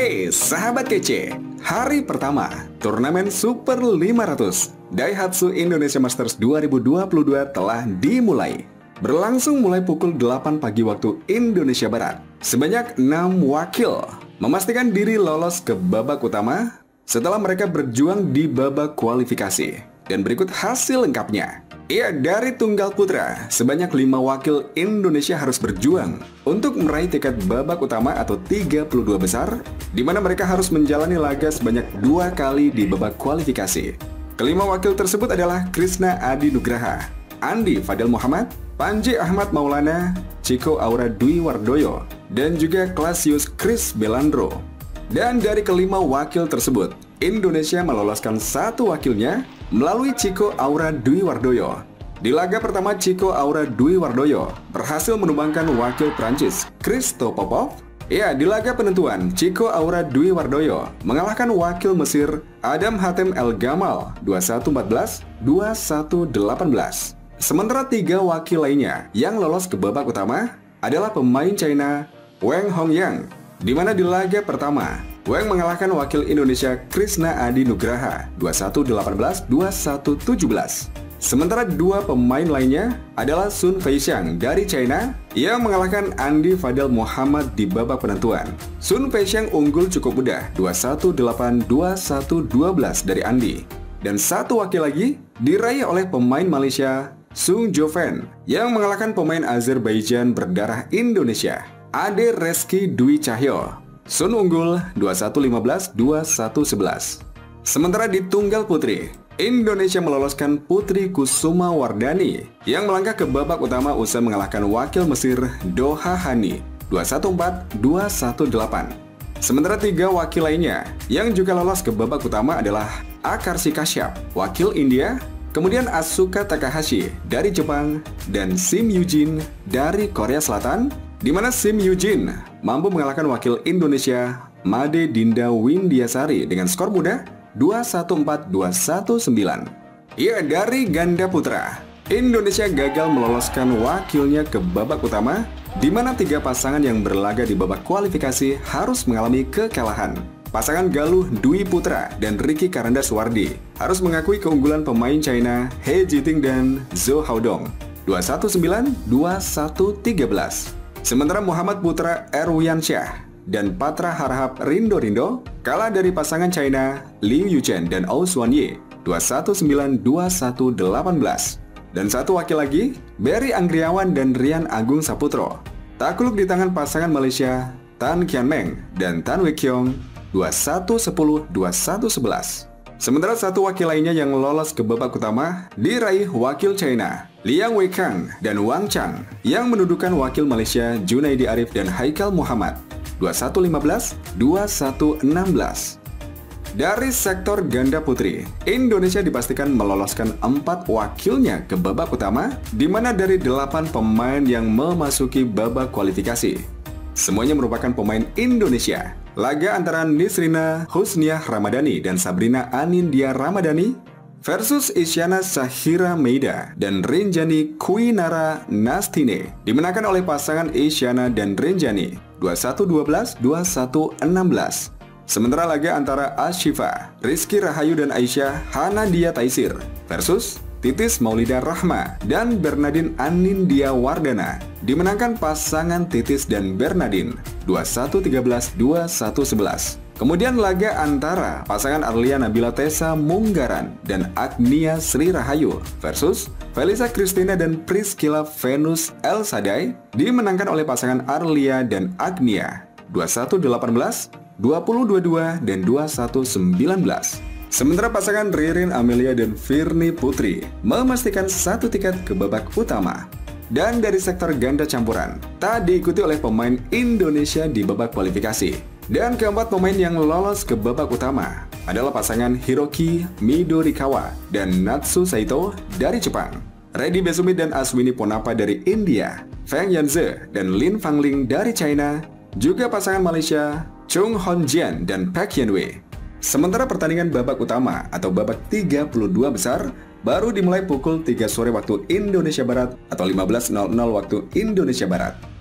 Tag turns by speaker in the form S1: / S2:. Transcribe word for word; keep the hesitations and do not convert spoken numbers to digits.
S1: Hey sahabat kece, hari pertama turnamen Super lima ratus Daihatsu Indonesia Masters dua ribu dua puluh dua telah dimulai. Berlangsung mulai pukul delapan pagi waktu Indonesia Barat. Sebanyak enam wakil memastikan diri lolos ke babak utama setelah mereka berjuang di babak kualifikasi. Dan berikut hasil lengkapnya. Ya, dari tunggal putra, sebanyak lima wakil Indonesia harus berjuang untuk meraih tiket babak utama atau tiga puluh dua besar, di mana mereka harus menjalani laga sebanyak dua kali di babak kualifikasi. Kelima wakil tersebut adalah Krisna Adi Nugraha, Andi Fadel Muhammad, Panji Ahmad Maulana, Chico Aura Dwi Wardoyo, dan juga Clasius Chris Belandro. Dan dari kelima wakil tersebut, Indonesia meloloskan satu wakilnya melalui Chico Aura Dwi Wardoyo. Di laga pertama, Chico Aura Dwi Wardoyo berhasil menumbangkan wakil Prancis, Christo Popov. Ya, di laga penentuan, Chico Aura Dwi Wardoyo mengalahkan wakil Mesir, Adam Hatem El Gamal, dua puluh satu empat belas, dua puluh satu delapan belas. Sementara tiga wakil lainnya yang lolos ke babak utama adalah pemain China, Wang Hongyang, di mana di laga pertama, Wang mengalahkan wakil Indonesia Krisna Adi Nugraha dua puluh satu delapan belas, dua puluh satu tujuh belas. Sementara dua pemain lainnya adalah Sun Feixiang dari China yang mengalahkan Andi Fadel Muhammad di babak penentuan. Sun Feixiang unggul cukup mudah dua puluh satu delapan, dua puluh satu dua belas dari Andi. Dan satu wakil lagi diraih oleh pemain Malaysia, Sung Joven, yang mengalahkan pemain Azerbaijan berdarah Indonesia, Ade Reski Dwi Cahyo. Sun unggul dua puluh satu lima belas, dua puluh satu sebelas. Sementara di tunggal putri, Indonesia meloloskan Putri Kusuma Wardani yang melangkah ke babak utama usai mengalahkan wakil Mesir Doha Hani dua puluh satu empat, dua puluh satu delapan. Sementara tiga wakil lainnya yang juga lolos ke babak utama adalah Akarshi Kashyap, wakil India, kemudian Asuka Takahashi dari Jepang, dan Sim Eugene dari Korea Selatan, di mana Sim Eugene mampu mengalahkan wakil Indonesia Made Dinda Windiasari dengan skor mudah dua puluh satu empat, dua puluh satu sembilan. Ya, dari ganda putra, Indonesia gagal meloloskan wakilnya ke babak utama, di mana tiga pasangan yang berlaga di babak kualifikasi harus mengalami kekalahan. Pasangan Galuh Dwi Putra dan Ricky Karanda Suwardi harus mengakui keunggulan pemain China He Jiting dan Zhou Haodong dua puluh satu sembilan, dua puluh satu tiga belas. Sementara Muhammad Putra Erwiansyah dan Patra Harahap Rindo Rindo kalah dari pasangan China Liu Yuchen dan Ou Suanye dua puluh satu sembilan, dua puluh satu delapan belas. Dan satu wakil lagi, Berry Anggriawan dan Rian Agung Saputro takluk di tangan pasangan Malaysia Tan Kian Meng dan Tan Wei Kiong dua puluh satu sepuluh, dua puluh satu sebelas. Sementara satu wakil lainnya yang lolos ke babak utama diraih wakil China Liang Weikang dan Wang Chang yang mendudukan wakil Malaysia Junaidi Arif dan Haikal Muhammad dua puluh satu lima belas, dua puluh satu enam belas. Dari sektor ganda putri, Indonesia dipastikan meloloskan empat wakilnya ke babak utama, di mana dari delapan pemain yang memasuki babak kualifikasi semuanya merupakan pemain Indonesia. Laga antara Nisrina Husniah Ramadhani dan Sabrina Anindya Ramadhani versus Isyana Sahira Meida dan Renjani Kuinara Nastine dimenangkan oleh pasangan Isyana dan Renjani dua puluh satu dua belas, dua puluh satu enam belas. Sementara laga antara Ashifa Rizky Rahayu dan Aisyah Hanadia Taisir versus Titis Maulida Rahma dan Bernadine Anindya Wardana dimenangkan pasangan Titis dan Bernadine dua puluh satu tiga belas, dua puluh satu sebelas. Kemudian laga antara pasangan Arlia Nabila Tessa Munggaran dan Agnia Sri Rahayu versus Felisa Christina dan Priscilla Venus El Sadai dimenangkan oleh pasangan Arlia dan Agnia dua puluh satu delapan belas, dua puluh dua puluh dua, dan dua puluh satu sembilan belas. Sementara pasangan Ririn Amelia dan Firni Putri memastikan satu tiket ke babak utama. Dan dari sektor ganda campuran, tak diikuti oleh pemain Indonesia di babak kualifikasi. Dan keempat pemain yang lolos ke babak utama adalah pasangan Hiroki Midorikawa dan Natsu Saito dari Jepang, Reddy Besumi dan Aswini Ponapa dari India, Feng Yanze dan Lin Fangling dari China, juga pasangan Malaysia Chung Honjian dan Pak Yanwei. Sementara pertandingan babak utama atau babak tiga puluh dua besar baru dimulai pukul tiga sore waktu Indonesia Barat atau lima belas nol nol waktu Indonesia Barat.